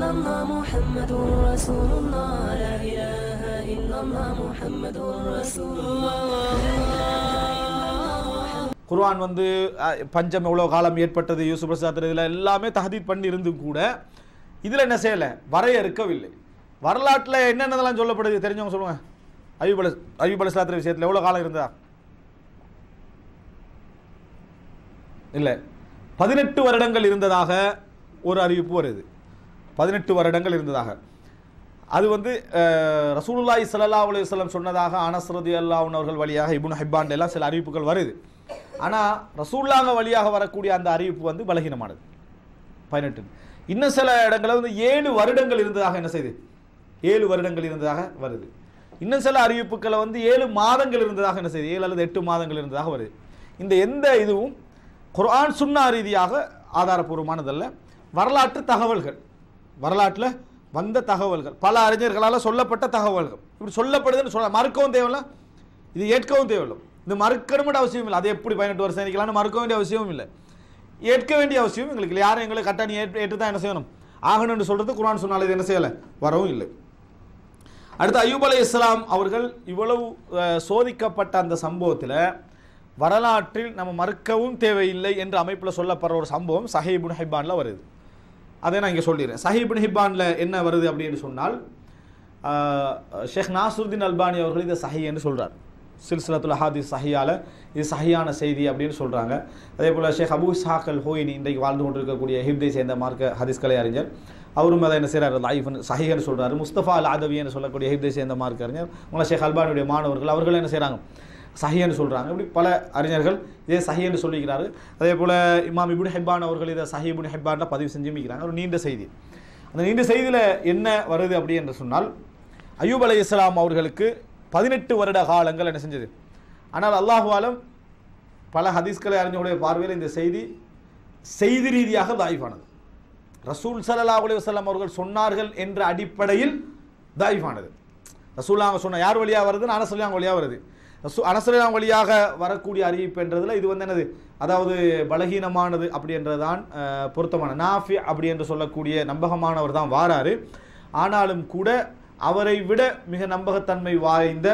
illallah Muhammadur Rasulullah la ilaha illallah Muhammadur Rasulullah. குர்ஆன் வந்து பஞ்சம் எவ்வளோ காலம் ஏற்பட்டது யூசுப் பிரசாத் இதில் எல்லாமே தஹதீத் பண்ணி இருந்தும் கூட இதில் என்ன செய்யலை, வரையறுக்கவில்லை. வரலாற்றில் என்னென்னதெல்லாம் சொல்லப்படுது தெரிஞ்சவங்க சொல்லுங்கள். அய்யூப் அலைஹிஸ்ஸலாத்து விஷயத்தில் எவ்வளோ காலம் இருந்தா? இல்லை, 18 வருடங்கள் இருந்ததாக ஒரு அறிவிப்பு வருது. 18 வருடங்கள் இருந்ததாக. அது வந்து ரசூலுல்லாஹி ஸல்லல்லாஹு அலைஹி வஸல்லம் சொன்னதாக அனஸ் ரலியல்லாஹு அன்ஹு அவர்கள் வழியாக இப்னு ஹிப்பான் எல்லாம் சில அறிவிப்புகள் வருது. ஆனால் ரசூலுல்லாஹ் வழியாக வரக்கூடிய அந்த அறிவிப்பு வந்து பலகீனமானது. 18. இன்னும் சில இடங்களில் வந்து 7 வருடங்கள் இருந்ததாக என்ன செய்யுது, 7 வருடங்கள் இருந்ததாக வருது. இன்னும் சில அறிவிப்புகளை வந்து 7 மாதங்கள் இருந்ததாக என்ன செய்யுது, 7 அல்லது 8 மாதங்கள் இருந்ததாக வருது. இந்த எந்த இதுவும் குர்ஆன் சுன்னா ரீதியாக ஆதாரபூர்வமானதல்ல. வரலாற்று தகவல்கள், வரலாற்றில் வந்த தகவல்கள், பல அறிஞர்களால் சொல்லப்பட்ட தகவல்கள். இப்படி சொல்லப்படுதுன்னு சொல்ல மறுக்கவும் தேவையில்லை, இது ஏற்கவும் தேவையில்லை. இது மறுக்கணும்னு அவசியம் இல்லை. அது எப்படி 18 வருஷம் இருக்கலாம்னு மறுக்க வேண்டிய அவசியமும் இல்லை, ஏற்க வேண்டிய அவசியம் எங்களுக்கு இல்லை. யாரும் எங்களை கட்டாணி ஏற்று தான் என்ன செய்யணும், ஆகணும்னு சொல்கிறது குர்ஆன் சொன்னால் இது என்ன செய்யலை, வரவும் இல்லை. அடுத்து அய்யூப் அலைஹிஸ்ஸலாம் அவர்கள் இவ்வளவு சோதிக்கப்பட்ட அந்த சம்பவத்தில் வரலாற்றில் நம்ம மறுக்கவும் தேவையில்லை என்ற அமைப்பில் சொல்லப்படுற ஒரு சம்பவம் சஹீஹ் இப்னு ஹிப்பானில் வருது. அதை நான் இங்கே சொல்லிடுறேன். சஹீஹ் இப்னு ஹிப்பானில் என்ன வருது அப்படின்னு சொன்னால், ஷேக் நாசருதீன் அல்பானி அவர்கள் இதை சஹீஹ் என்று சொல்கிறார். சில்சிலத்துல் அஹாதீஸ் சஹீஹால இது சஹீஹான செய்தி அப்படின்னு சொல்கிறாங்க. அதே போல் ஷேக் அபூ இஸ்ஹாக் அல் ஹுவைனி இன்றைக்கு வாழ்ந்து கொண்டிருக்கக்கூடிய எகிப்தை சேர்ந்த மார்க்க ஹதீஸ் கலை அறிஞர், அவரும் அதை என்ன செய்கிறார், லைஃப்னு சஹீஹ்னு சொல்கிறாரு. முஸ்தபா அல் ஆதவின்னு சொல்லக்கூடிய எகிப்தை சேர்ந்த மார்க்க அறிஞர், உங்களை ஷேக் அல்பானியுடைய மாணவர்கள், அவர்கள் என்ன செய்கிறாங்க, சஹீஹ்னு சொல்கிறாங்க. இப்படி பல அறிஞர்கள் இதே சஹீஹ்னு சொல்லிக்கிறாரு. அதே போல் இமாம் இப்னு ஹிப்பான் அவர்கள் இதை சஹீஹ் இப்னு ஹிப்பானில் பதிவு செஞ்சு வைக்கிறாங்க. ஒரு நீண்ட செய்தி. அந்த நீண்ட செய்தியில் என்ன வருது அப்படி என்று சொன்னால், அய்யூப் அலைஹிஸ்ஸலாம் அவர்களுக்கு 18 வருட காலங்கள் என்ன செஞ்சது. ஆனால் அல்லாஹு ஆலம் பல ஹதீஸ்களை அறிஞர்களுடைய பார்வையில் இந்த செய்தி ரீதியாக தாயிஃபானது. ரசூல் ஸல்லல்லாஹு அலைஹி வஸல்லம் அவர்கள் சொன்னார்கள் என்ற அடிப்படையில் தாயிஃபானது. ரசூலுல்லாஹ் சொன்ன யார் வழியாக வருதுன்னு அனஸ் ரலியல்லாஹு வழியாக வருது. அனஸ் ரலியல்லாஹு வழியாக வரக்கூடிய அறிவிப்பு என்றதில் இது வந்து என்னது, அதாவது பலகீனமானது அப்படி என்றதான் பொருத்தமான. நாஃபி அப்படி என்று சொல்லக்கூடிய நம்பகமானவர் தான் வாராரு. ஆனாலும் கூட அவரை விட மிக நம்பகத்தன்மை வாய்ந்த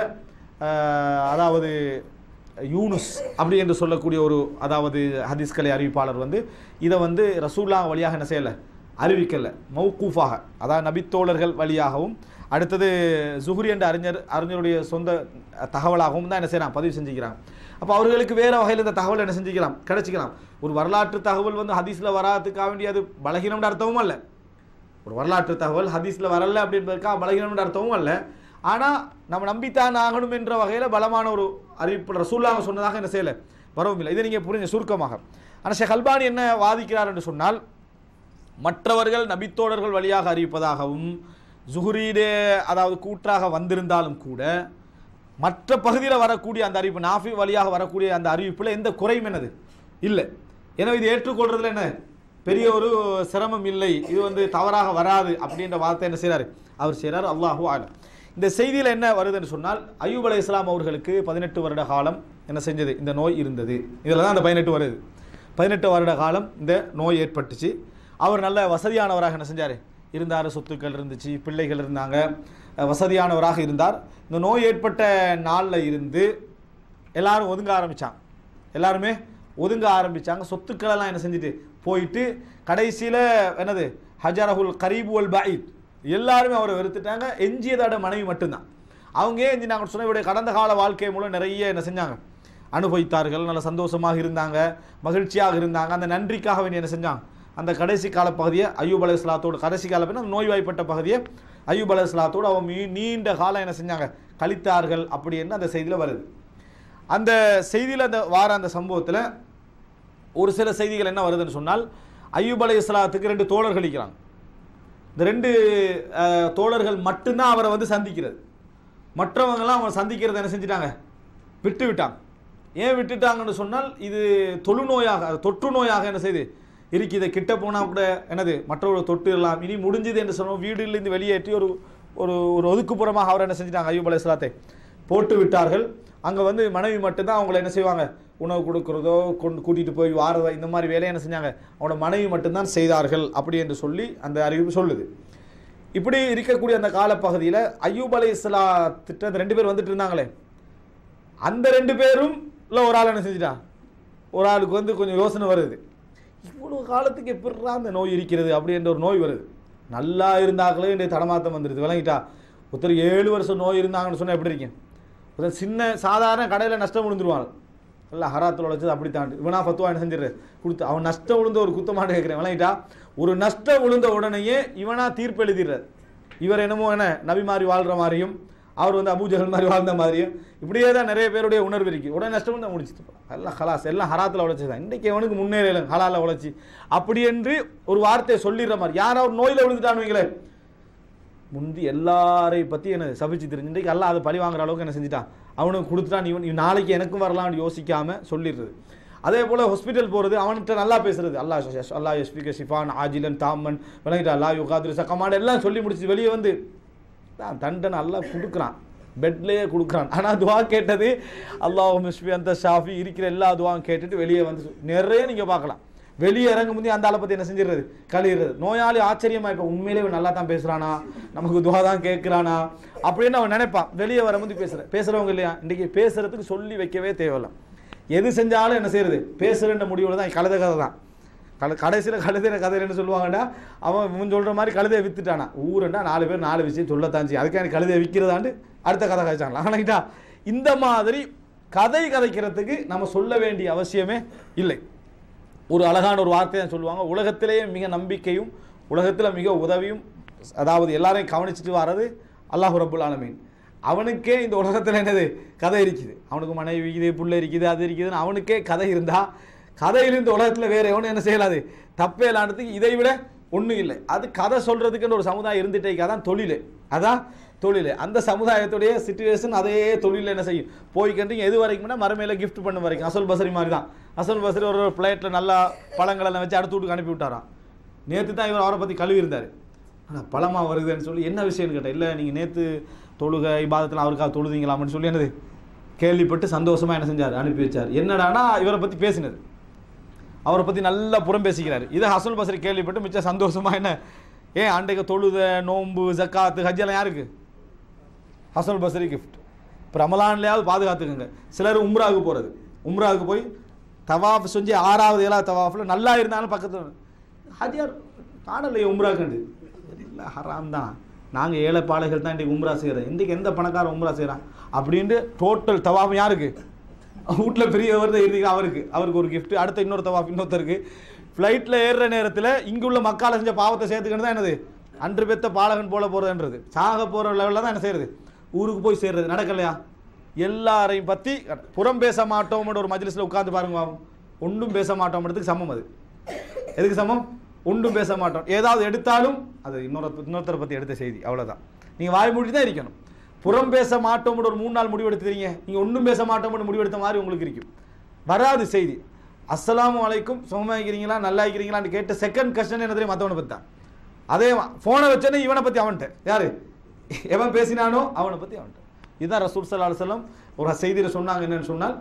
அதாவது யூனுஸ் அப்படி என்று சொல்லக்கூடிய ஒரு அதாவது ஹதீஸ்கலை அறிவிப்பாளர் வந்து இதை வந்து ரசூலுல்லாஹ் வழியாக என்ன செய்யலை, அறிவிக்கலை, மௌகூஃபாக, அதாவது நபித்தோழர்கள் வழியாகவும் அடுத்தது ஜுஹ்ரி என்ற அறிஞருடைய சொந்த தகவலாகவும் தான் என்ன செய்யலாம், பதிவு செஞ்சுக்கிறாங்க. அப்போ அவர்களுக்கு வேறு வகையில் இந்த தகவல் என்ன செஞ்சுக்கலாம், கிடைச்சிக்கலாம். ஒரு வரலாற்று தகவல் வந்து ஹதீஸில் வராதுக்காக வேண்டிய அது பலகீனம்னு அர்த்தமும் அல்ல. ஒரு வரலாற்று தகவல் ஹதீஸில் வரல அப்படின்றதுக்காக பலகீனம்னு அர்த்தமும் அல்ல. ஆனால் நம்ம நம்பித்தான் ஆகணும் என்ற வகையில் பலமான ஒரு அறிவிப்பு ரசூலுல்லாஹ் சொன்னதாக என்ன செய்யலை, வரவும் இல்லை. இதை நீங்கள் புரிஞ்ச சுருக்கமாக. ஆனால் ஷேக் அல்பானி என்ன வாதிக்கிறார் என்று சொன்னால், மற்றவர்கள் நபித்தோழர்கள் வழியாக அறிவிப்பதாகவும் ஜுஹ்ரீடே அதாவது கூற்றாக வந்திருந்தாலும் கூட மற்ற பகுதியில் வரக்கூடிய அந்த அறிவிப்பு நாஃபி வழியாக வரக்கூடிய அந்த அறிவிப்பில் எந்த குறையும் என்னது இல்லை. எனவே இது ஏற்றுக்கொள்றதுல என்ன பெரிய ஒரு சிரமம் இல்லை, இது வந்து தவறாக வராது அப்படின்ற வார்த்தை என்ன செய்கிறார், அவர் செய்கிறார். அல்லாஹு ஆலம். இந்த செய்தியில் என்ன வருதுன்னு சொன்னால், அய்யூப் அலைஹிஸ்ஸலாம் அவர்களுக்கு 18 வருட காலம் என்ன செஞ்சது, இந்த நோய் இருந்தது. இதில் தான் அந்த 18 வருது. 18 வருட காலம் இந்த நோய் ஏற்பட்டுச்சு. அவர் நல்ல வசதியானவராக என்ன செஞ்சார், இருந்தார். சொத்துக்கள் இருந்துச்சு, பிள்ளைகள் இருந்தாங்க, வசதியானவராக இருந்தார். இந்த நோய் ஏற்பட்ட நாளில் இருந்து எல்லாரும் ஒதுங்க ஆரம்பித்தாங்க. சொத்துக்களெல்லாம் என்ன செஞ்சுட்டு போயிட்டு கடைசியில் என்னது ஹஜரஹுல் கரீபு வல் பஈத், எல்லாருமே அவரை வெறுத்துட்டாங்க. எஞ்சியதோட மனைவி மட்டும்தான். அவங்க ஏன் எஞ்சினாங்க சொன்னால், இவருடைய கடந்த கால வாழ்க்கை மூலம் நிறைய என்ன செஞ்சாங்க, அனுபவித்தார்கள். நல்ல சந்தோஷமாக இருந்தாங்க, மகிழ்ச்சியாக இருந்தாங்க. அந்த நன்றிக்காக வேண்டி என்ன செஞ்சாங்க, அந்த கடைசி கால பகுதியை அய்யூப் அலைஹிஸ்ஸலாத்தோடு, கடைசி கால அந்த நோய்வாய்ப்பட்ட பகுதியை அய்யூப் அலைஹிஸ்ஸலாத்தோடு அவங்க நீண்ட காலம் என்ன செஞ்சாங்க, கழித்தார்கள் அப்படி என்று அந்த செய்தியில் வருது. அந்த செய்தியில் அந்த வார அந்த சம்பவத்தில் ஒரு சில செய்திகள் என்ன வருதுன்னு சொன்னால், அய்யூப் அலைஹிஸ்ஸலாத்துக்கு 2 தோழர்கள் இருக்கிறாங்க. இந்த 2 தோழர்கள் மட்டும்தான் அவரை வந்து சந்திக்கிறது. மற்றவங்கெல்லாம் அவரை சந்திக்கிறத என்ன செஞ்சிட்டாங்க, விட்டு விட்டாங்க. ஏன் விட்டுட்டாங்கன்னு சொன்னால், இது தொற்று நோயாக என்ன செய்து இருக்கு. இதை கிட்ட போனால் கூட என்னது மற்றவர்கள் தொட்டுலாம். இனி முடிஞ்சது என்று சொன்னோம். வீட்டிலிருந்து வெளியேற்றி ஒரு ஒரு ஒதுக்குப்புறமாக அவரை என்ன செஞ்சிட்டாங்க, அய்யூப் அலைஹிஸ்ஸலாத்தை போட்டு விட்டார்கள். அங்கே வந்து மனைவி மட்டும்தான் அவங்கள என்ன செய்வாங்க, உணவு கொடுக்குறதோ கூட்டிகிட்டு போய் வாரதோ இந்த மாதிரி வேலையை என்ன செஞ்சாங்க, அவனோட மனைவி மட்டும்தான் செய்தார்கள் அப்படி என்று சொல்லி அந்த அறிவிப்பு சொல்லுது. இப்படி இருக்கக்கூடிய அந்த காலப்பகுதியில் அய்யூப் அலைஹிஸ்ஸலாத்திட்ட அந்த 2 பேர் வந்துட்டு இருந்தாங்களே, அந்த 2 பேரும் ஒரு ஆள் என்ன செஞ்சுட்டான், ஒரு ஆளுக்கு வந்து கொஞ்சம் யோசனை வருது, இவ்வளோ காலத்துக்கு எப்படிலாம் அந்த நோய் இருக்கிறது அப்படின்ற ஒரு நோய் வருது. நல்லா இருந்தாங்களே இந்த தடமாத்தம் வந்துடுது, விளங்கிட்டா. ஒருத்தர் 7 வருஷம் நோய் இருந்தாங்கன்னு சொன்னால் எப்படி இருக்கேன், ஒருத்தர் சின்ன சாதாரண கடையில் நஷ்டம் விழுந்துருவாங்க, இல்லை ஹராத்தில் உழைச்சது அப்படி தாண்டு இவனா ஃபத்துவா என்ன செஞ்சிரு கொடுத்து, அவன் நஷ்டம் விழுந்த ஒரு குத்தமாட்டு கேட்குறேன், விளங்கிட்டா. ஒரு நஷ்டம் விழுந்த உடனேயே இவனா தீர்ப்பு எழுதிடுறார். இவர் என்னமோ என்ன நபி மாதிரி வாழ்கிற மாதிரியும், அவர் வந்து அபூஜஹல் மாதிரி வாழ்ந்த மாதிரியும், இப்படியே தான் நிறைய பேருடைய உணர்வு இருக்குது. உடனே நஷ்டம் தான் முடிச்சுட்டு எல்லாம் ஹலாஸ், எல்லாம் ஹராத்தில் உழைச்சி தான் இன்றைக்கி அவனுக்கு முன்னேறல ஹலாலில் உழைச்சி அப்படி என்று ஒரு வார்த்தையை சொல்லிடுற மாதிரி. யார் அவர் நோயில் விழுந்துட்டானுங்களே, முந்தி எல்லாரையும் பற்றி என்ன சபிச்சு தெரிஞ்சு இன்றைக்கு எல்லாம் அதை பழி வாங்குற அளவுக்கு என்ன செஞ்சுட்டான், அவனுக்கு கொடுத்துட்டான், இவன் நாளைக்கு எனக்கும் வரலாம்னு யோசிக்காமல் சொல்லிடுறது. அதே போல் ஹாஸ்பிட்டல் போகிறது, அவன்கிட்ட நல்லா பேசுறது, அல்லாஹ் யஷ்ஃபிக ஷிஃபான் ஆஜிலன் தாமன் விளங்கிட்டா, அல்லாஹ் யுகாதிரு சக்கமான் எல்லாம் சொல்லி முடிச்சு வெளியே வந்து தான் தண்டனை அல்லாஹ் கொடுக்குறான், பெட்லேயே கொடுக்குறான். ஆனால் துவா கேட்டது அல்லாஹும் யஷ்ஃபி அந்த ஷாஃபி இருக்கிற எல்லா துவாவும் கேட்டுட்டு வெளியே வந்து நிறைய நீங்கள் பார்க்கலாம். வெளியே இறங்கும் போது அந்த ஆளை பற்றி என்ன செஞ்சிடுறது, கழிடுறது. நோயாளி ஆச்சரியமாக இப்போ உண்மையிலே நல்லா தான் பேசுகிறானா, நமக்கு துவா தான் கேட்குறானா அப்படின்னு அவன் நினைப்பான். வெளியே வரும்போது பேசுகிறவங்க இல்லையா, இன்றைக்கி பேசுகிறதுக்கு சொல்லி வைக்கவே தேவையில்லை. எது செஞ்சாலும் என்ன செய்யறது, பேசுகிற முடிவில் தான் கழுத கதை தான். கடைசியில் கழுதைன கதைன்னு சொல்லுவாங்கடா, அவன் சொல்கிற மாதிரி கழுதையை வித்துட்டானா, ஊருண்டா 4 பேர் 4 விஷயம் சொல்லத்தான் செய்யும், அதுக்காக கழுதையை விற்கிறதாண்டு அடுத்த கதை கதைச்சாங்களா. ஆனாக்கிட்டா இந்த மாதிரி கதை கதைக்கிறதுக்கு நம்ம சொல்ல வேண்டிய அவசியமே இல்லை. ஒரு அழகான ஒரு வார்த்தையை சொல்லுவாங்க, உலகத்திலேயே மிக நம்பிக்கையும் உலகத்தில் மிக உதவியும், அதாவது எல்லாரையும் கவனிச்சுட்டு வர்றது அல்லாஹ் ரப்புல் ஆலமீன். அவனுக்கே இந்த உலகத்தில் என்னது கதை இருக்குது, அவனுக்கு மனைவி இருக்குது, புள்ள இருக்குது, அது இருக்குதுன்னு அவனுக்கே கதை இருந்தால், கதையில் இந்த உலகத்தில் வேறு எவனும் என்ன செய்யலாது, தப்பே இல்லாததுக்கு இதை விட ஒன்றும் இல்லை. அது கதை சொல்கிறதுக்குன்னு ஒரு சமுதாயம் இருந்துட்டே, அதான் தொழில், அதான் தொழில். அந்த சமுதாயத்துடைய சிச்சுவேஷன் அதே தொழில் என்ன செய்யும் போய்க்கிட்டு எது வரைக்கும்னா மறுமையில் கிஃப்ட் பண்ண வரைக்கும். அசல் பசரி மாதிரி தான். அசல் பசரி ஒரு பிளேட்டில் நல்லா பழங்களெல்லாம் வச்சு அடுத்த வீட்டுக்கு அனுப்பி விட்டாராம். நேற்று தான் இவர் அவரை பற்றி கழுவி இருந்தார், ஆனால் பழமாக வருதுன்னு சொல்லி என்ன விஷயம்னு கேட்டேன். இல்லை நீங்கள் நேற்று தொழுகை இபாதத்தில் அவருக்காக தொழுதிங்களாம்னு சொல்லி என்னது கேள்விப்பட்டு சந்தோஷமாக என்ன செஞ்சார், அனுப்பி வச்சார். என்னடானா இவரை பற்றி பேசினது, அவரை பற்றி நல்லா புறம் பேசிக்கிறாரு. இதை ஹசன் பசரி கேள்விப்பட்டு மிச்சம் சந்தோஷமாக என்ன, ஏன் அன்றைக்கு தொழுத நோம்பு ஜக்காத்து ஹஜ்ஜெல்லாம் யாருக்கு, ஹசன் பசரி கிஃப்ட். இப்போ ரமலான்லையாவது பாதுகாத்துக்குங்க. சிலர் உம்ராவுக்கு போகிறது, உம்ராவுக்கு போய் தவாஃப் செஞ்சு 6வது 7வது தவாஃபில் நல்லா இருந்தாலும் பக்கத்தில் ஹஜ்யார் காணலையே உம்ராக்குண்டு, இல்லை ஹராம் தான், நாங்கள் ஏழை பாளைகள் தான் இன்றைக்கி உம்ரா செய்கிறோம், இன்றைக்கி எந்த பணக்காரன் உம்ரா செய்கிறான் அப்படின்ட்டு டோட்டல் தவாஃப் யாருக்கு, வீட்டில் பெரியவர் தான் இருக்கு, அவருக்கு ஒரு கிஃப்ட், அடுத்த இன்னொரு தவாஃப் இன்னொருத்தருக்கு. ஃப்ளைட்டில் ஏறுற நேரத்தில் இங்கே உள்ள மக்களை செஞ்ச பாவத்தை சேர்த்துக்கிட்டு தான் என்னது அன்று பெத்த பாலகன் போல போகிறதுன்றது, சாக போகிற லெவலில் தான் என்ன செய்கிறது, ஊருக்கு போய் சேர்றது நடக்கலையா. எல்லாரையும் பற்றி புறம் பேச மாட்டோம்னு ஒரு மஜ்லிஸில் உட்காந்து பாருங்க, ஒன்றும் பேச மாட்டோம்ன்றதுக்கு சமம். அது எதுக்கு சமம், ஒன்றும் பேச மாட்டோம். ஏதாவது எடுத்தாலும் அது இன்னொருத்தரை பற்றி எடுத்த செய்தி, அவ்வளோதான். நீங்கள் வாய் மூடி தான் இருக்கணும். புறம் பேச மாட்டோம்னு ஒரு 3 நாள் முடிவெடுத்துறீங்க, நீங்கள் ஒன்றும் பேச மாட்டோம்னு முடிவெடுத்த மாதிரி உங்களுக்கு இருக்கும், வராது செய்தி. அஸ்ஸலாமு அலைக்கும் சுகமாக இருக்கிறீங்களா நல்லா இருக்கிறீங்களான்னு கேட்ட செகண்ட் கொஸ்டின் என்ன தெரியும், மற்றவனை பற்றி தான். அதே ஃபோனை வச்சோன்னே இவனை பற்றி அவன்கிட்ட, யார் எவன் பேசினானோ அவனை பற்றி அவன்கிட்ட. இதுதான் ரசூல் ஸல்லல்லாஹு அலைஹி வஸல்லம் ஒரு செய்தியில் சொன்னாங்க. என்னன்னு சொன்னால்,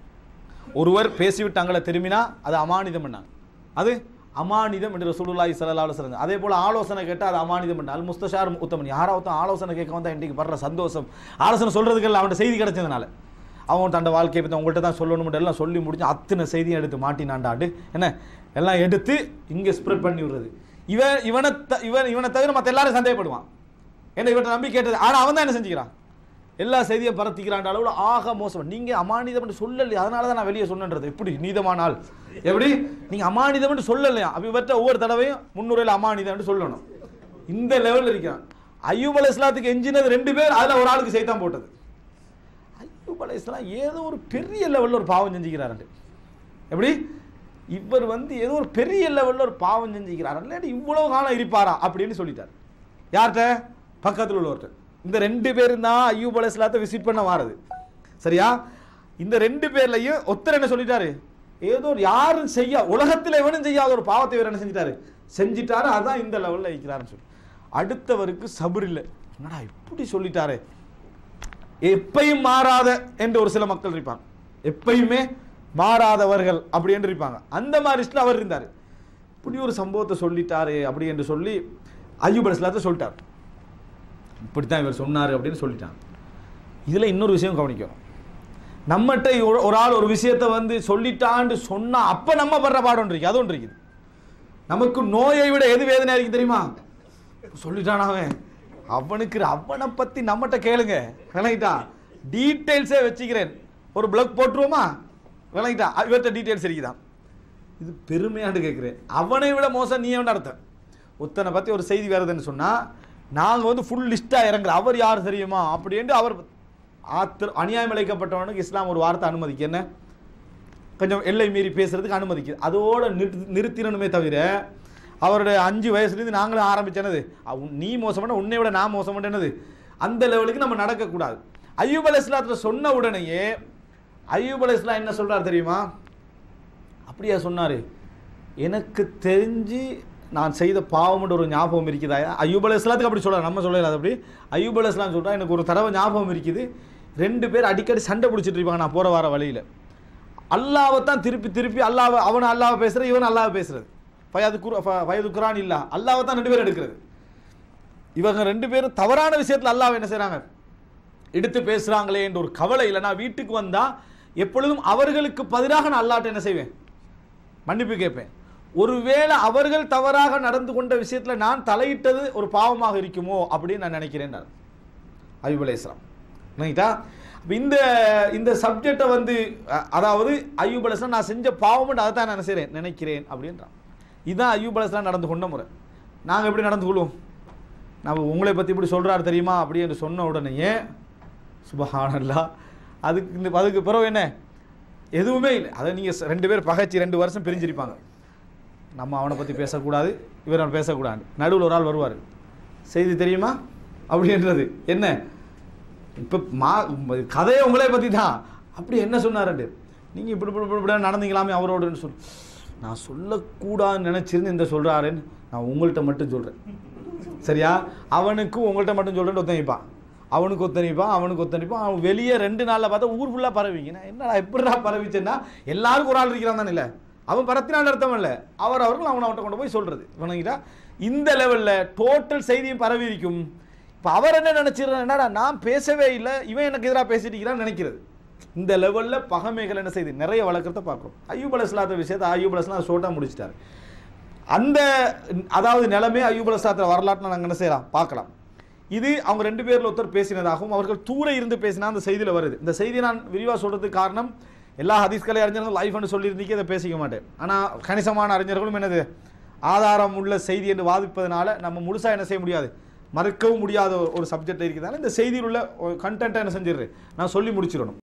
ஒருவர் பேசிவிட்டு அங்கே திரும்பினா அது அமானிதம் பண்ணாங்க, அது அமானிதம் என்று ரசூலுல்லாஹி ஸல்லல்லாஹு அலைஹி வஸல்லம். அதே போல் ஆலோசனை கேட்டால் அது அமானிதம் பண்ண அல் முஸ்தஷார் உத்தமன். யாராவது ஆலோசனை கேட்க வந்தால் இன்றைக்கு படுற சந்தோஷம், ஆலோசனை சொல்கிறதுக்கு அவன்கிட்ட செய்தி கிடைச்சதுனால அவன் தண்டை வாழ்க்கையை பற்றி உங்கள்கிட்ட தான் சொல்லணும் எல்லாம் சொல்லி முடிஞ்சு அத்தனை செய்தியும் எடுத்து மாட்டினாண்டாண்டு என்ன எல்லாம் எடுத்து இங்கே ஸ்ப்ரெட் பண்ணி விடுறது. இவனை தவிர மற்ற எல்லாரும் சந்தேகப்படுவான், என்ன இவன்கிட்ட நம்பி கேட்டது. ஆனால் அவன் தான் என்ன செஞ்சுக்கிறான், எல்லா செய்தியை பரத்திக்கிறான் அளவில் ஆக மோசம். நீங்கள் அமானிதம் சொல்லலையா, அதனால தான் நான் வெளியே சொன்னன்றது. எப்படி நீதமானால் எப்படி நீங்கள் அமானிதம் சொல்லலையா, இவற்றை ஒவ்வொரு தடவையும் 300 அமானிதம் சொல்லணும். இந்த லெவலில் இருக்கிறான். அய்யூப் அலைஹிஸ்ஸலாத்துக்கு எஞ்சினது 2 பேர், அதில் ஒரு ஆளுக்கு சைத்தான் போட்டது. அய்யூப் அலைஹிஸ்ஸலாம் ஏதோ ஒரு பெரிய லெவலில் ஒரு பாவம் செஞ்சுக்கிறாரு. எப்படி இவர் ஏதோ ஒரு பெரிய லெவலில் ஒரு பாவம் செஞ்சுக்கிறார், இல்லாட்டி இவ்வளோ காலம் இருப்பாரா அப்படின்னு சொல்லிட்டார். யார்கிட்ட, பக்கத்தில் உள்ளவர்கிட்ட. இந்த 2 பேரும் தான் அய்யூப் அலைஹிஸ்ஸலாத்தை விசிட் பண்ண வாரது. சரியா, இந்த 2 பேர்லையும் ஒருத்தர் என்ன சொல்லிட்டாரு, ஏதோ யாரும் செய்ய உலகத்தில் எவனும் செய்யாத ஒரு பாவத்தை இவர் என்ன செஞ்சிட்டாரு, செஞ்சிட்டாரு. அதான் இந்த லெவலில் இருக்கிறாருன்னு சொல்லி அடுத்தவருக்கு சபர் இல்லை. என்னடா இப்படி சொல்லிட்டாரு. எப்பையும் மாறாத என்று ஒரு சில மக்கள் இருப்பாங்க, எப்பயுமே மாறாதவர்கள் அப்படி என்று இருப்பாங்க. அந்த மாதிரி அவர் இருந்தார். இப்படி ஒரு சம்பவத்தை சொல்லிட்டாரு அப்படி என்று சொல்லி அய்யூப் அலைஹிஸ்ஸலாத்தை சொல்லிட்டார். இப்படி தான் இவர் சொன்னார் அப்படின்னு சொல்லிட்டாங்க. இதில் இன்னொரு விஷயம் கவனிக்கணும். நம்மகிட்ட ஒரு ஆள் ஒரு விஷயத்தை வந்து சொல்லிட்டான்னு சொன்னால் அப்போ நம்ம படுற பாடம் இருக்கு, அது ஒன்று இருக்குது. நமக்கு நோயை விட எது வேதனையாக இருக்குது தெரியுமா? சொல்லிட்டான் அவனை பற்றி நம்மகிட்ட கேளுங்க, விளங்கிட்டா டீட்டெயில்ஸே வச்சுக்கிறேன், ஒரு பிளக் போட்டுருவோமா, விளங்கிட்டா இவர்கிட்ட டீட்டெயில்ஸ் இருக்குதான். இது பெருமையாண்டு கேட்குறேன். அவனை விட மோசம் நீ என்ன அர்த்தம்? ஒருத்தனை பற்றி ஒரு செய்தி வருதுன்னு சொன்னால் நாங்கள் வந்து ஃபுல் லிஸ்ட்டாக இறங்குற, அவர் யார் தெரியுமா அப்படின்ட்டு அவர் அநியாயம் இழைக்கப்பட்டவனுக்கு இஸ்லாம் ஒரு வார்த்தை அனுமதிக்கு, என்ன கொஞ்சம் எல்லை மீறி பேசுறதுக்கு அனுமதிக்குது. அதோட நிறுத்தினனுமே தவிர அவருடைய 5 வயசுலேருந்து நாங்களும் ஆரம்பிச்சனது நீ மோசமான உன்னை விட நான் மோசமானது அந்த லெவலுக்கு நம்ம நடக்கக்கூடாது. அய்யூப் அலைஹிஸ்ஸலாத்துல சொன்ன உடனேயே அய்யூப் அலைஹிஸ்ஸலாம் என்ன சொல்றாரு தெரியுமா? அப்படியா சொன்னாரு, எனக்கு தெரிஞ்சு நான் செய்த பாவம்ன்ற ஒரு ஞாபகம் இருக்குதா? அய்யூப் அலைஹிஸ்ஸலாத்துக்கு அப்படி சொல்றாரு, நம்ம சொல்லலாது அப்படி. அய்யூப் அலைஹிஸ்ஸலாம் சொல்றா, எனக்கு ஒரு தடவை ஞாபகம் இருக்குது, 2 பேர் அடிக்கடி சண்டை பிடிச்சிட்டு இருப்பாங்க நான் போற வர வழியில். அல்லாவை தான் திருப்பி திருப்பி அவனை அல்லாவை பேசுறது, இவன் அல்லாவை பேசுறது. வயது குரான் இல்லா அல்லாவை தான் 2 பேரும் எடுக்கிறது. இவங்க 2 பேரும் தவறான விஷயத்தில் அல்லாவை என்ன செய்றாங்க, எடுத்து பேசுறாங்களே என்ற ஒரு கவலை இல்லை. நான் வீட்டுக்கு வந்தா எப்பொழுதும் அவர்களுக்கு பதிலாக நான் அல்லாட்ட என்ன செய்வேன், மன்னிப்பு கேட்பேன். ஒருவேளை அவர்கள் தவறாக நடந்து கொண்ட விஷயத்துல நான் தலையிட்டது ஒரு பாவமாக இருக்குமோ அப்படின்னு நான் நினைக்கிறேன் அய்யூப் அலைஹிஸ்ஸலாம். இந்த சப்ஜெக்டை வந்து அதாவது அய்யூப் அலைஹிஸ்ஸலாம் நான் செஞ்ச பாவம் அதை தான் நான் நினைக்கிறேன் அப்படின்றான். இதுதான் அய்யூப் அலைஹிஸ்ஸலாம் நடந்து கொண்ட முறை. நாங்கள் எப்படி நடந்து கொள்வோம்? நம்ம உங்களை பற்றி இப்படி சொல்கிறாரு தெரியுமா அப்படி என்று சொன்ன உடனேயே சுப்ஹானல்லாஹ், அதுக்கு பிறகு என்ன எதுவுமே இல்லை. அதை நீங்கள் 2 பேர் பகைச்சி 2 வருஷம் பிரிஞ்சிருப்பாங்க. நம்ம அவனை பற்றி பேசக்கூடாது, இவர் அவன் பேசக்கூடாது. நடுவில் ஒரு ஆள் வருவார், செய்தி தெரியுமா அப்படின்றது என்ன, இப்போ கதையை உங்களே பற்றி தான், அப்படி என்ன சொன்னார்ண்டு நீங்கள் இப்படி நடந்தீங்களாமே அவரோடுன்னு சொல்லி நான் சொல்லக்கூடாதுன்னு நினச்சிருந்து இந்த சொல்கிறாருன்னு நான் உங்கள்கிட்ட மட்டும் சொல்கிறேன், சரியா? அவனுக்கு உங்கள்கிட்ட மட்டும் சொல்கிறேன்னு ஒத்தனிப்பான், அவனுக்கு ஒத்தனிப்பான். அவன் வெளியே 2 நாளில் பார்த்தா ஊர் ஃபுல்லாக பரவிங்க. என்னடா எப்படிடா பரவிச்சேன்னா எல்லாருக்கும் ஒரு ஆள் இருக்கிறான் தானே, இல்லை அவன் பரத்தினால அர்த்தம் இல்லை, அவர்கள் அவன்கிட்ட கொண்டு போய் சொல்கிறது. இவனுங்கிட்டா இந்த லெவலில் டோட்டல் செய்தியும் பரவி இருக்கும். இப்போ அவர் என்ன நினச்சிடுறான், என்னடா நான் பேசவே இல்லை, இவன் எனக்கு எதிராக பேசிட்டு இருக்கிறான்னு நினைக்கிறது. இந்த லெவலில் பகைமைகள் என்ன செய்யுது, நிறைய வளர்க்குறத பார்க்குறோம். அய்யூப் அலைஹிஸ்ஸலாத்த விஷயத்தை அய்யூப் அலைஹிஸ்ஸலாம் ஷோட்டாக முடிச்சிட்டாரு. அந்த அதாவது நிலைமை அய்யூப் அலைஹிஸ்ஸலாத்த வரலாற்று நாங்கள் என்ன செய்யலாம் பார்க்கலாம். இது அவங்க 2 பேரில் ஒருத்தர் பேசினதாகவும் அவர்கள் தூர இருந்து பேசினா அந்த செய்தியில் வருது. இந்த செய்தியை நான் விரிவாக சொல்கிறதுக்கு காரணம், எல்லா ஹதீஸ்களை அறிஞர்களும் லைஃப்னு சொல்லியிருந்தீங்க, அதை பேசிக்க மாட்டேன். ஆனால் கணிசமான அறிஞர்களும் என்னது ஆதாரம் உள்ள செய்தி என்று வாதிப்பதனால நம்ம முழுசாக என்ன செய்ய முடியாது, மறுக்கவும் முடியாத ஒரு சப்ஜெக்ட் இருக்கிறதால இந்த செய்தியில் உள்ள கண்டென்ட்டை என்ன செஞ்சிடுறேன் நான் சொல்லி முடிச்சிடணும்.